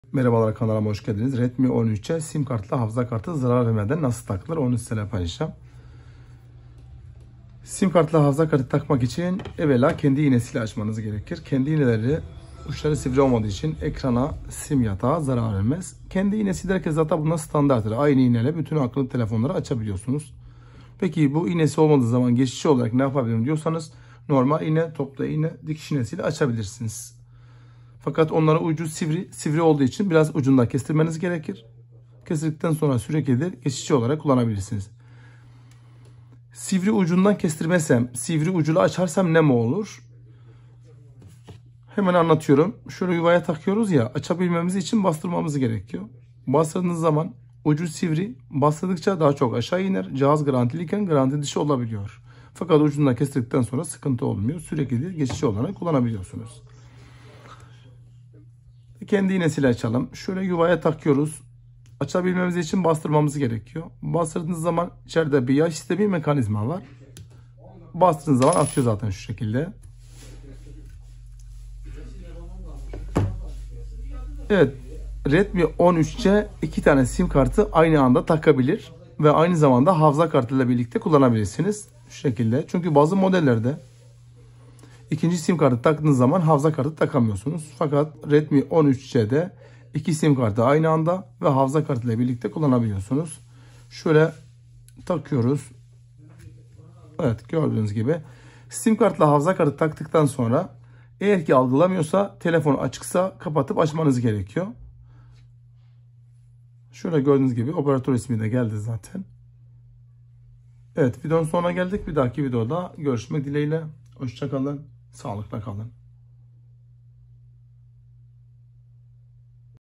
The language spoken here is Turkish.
Merhabalar, kanalıma hoş geldiniz. Redmi 13'e sim kartla hafıza kartı zarar vermeden nasıl takılır onu sizinle paylaşacağım. Sim kartla hafıza kartı takmak için evvela kendi iğnesiyle açmanız gerekir. Kendi iğneleri uçları sivri olmadığı için ekrana sim yatağı zarar vermez. Kendi iğnesi derken zaten bunlar standarttır. Aynı iğneyle bütün akıllı telefonları açabiliyorsunuz. Peki bu iğnesi olmadığı zaman geçici olarak ne yapabilirim diyorsanız normal iğne, topla iğne, dikiş iğnesiyle açabilirsiniz. Fakat onların ucu sivri olduğu için biraz ucundan kestirmeniz gerekir. Kestirdikten sonra sürekli geçici olarak kullanabilirsiniz. Sivri ucundan kestirmesem, sivri ucuyla açarsam ne mi olur? Hemen anlatıyorum. Şöyle yuvaya takıyoruz ya, açabilmemiz için bastırmamız gerekiyor. Bastırdığınız zaman ucu sivri, bastırdıkça daha çok aşağı iner. Cihaz garantiliyken garanti dışı olabiliyor. Fakat ucundan kestirdikten sonra sıkıntı olmuyor. Sürekli geçici olarak kullanabiliyorsunuz. Kendi iğnesiyle açalım. Şöyle yuvaya takıyoruz. Açabilmemiz için bastırmamız gerekiyor. Bastırdığınız zaman içeride bir yay sistemi mekanizma var. Bastırdığınız zaman atıyor zaten şu şekilde. Evet. Redmi 13'e 2 tane sim kartı aynı anda takabilir. Ve aynı zamanda hafıza kartıyla birlikte kullanabilirsiniz. Şu şekilde. Çünkü bazı modellerde İkinci sim kartı taktığınız zaman hafıza kartı takamıyorsunuz. Fakat Redmi 13C'de 2 sim kartı aynı anda ve hafıza kartı ile birlikte kullanabiliyorsunuz. Şöyle takıyoruz. Evet, gördüğünüz gibi. Sim kartla hafıza kartı taktıktan sonra eğer ki algılamıyorsa, telefon açıksa kapatıp açmanız gerekiyor. Şöyle gördüğünüz gibi operatör ismi de geldi zaten. Evet, videonun sonuna geldik. Bir dahaki videoda görüşmek dileğiyle. Hoşça kalın. Sağlıkla kalın.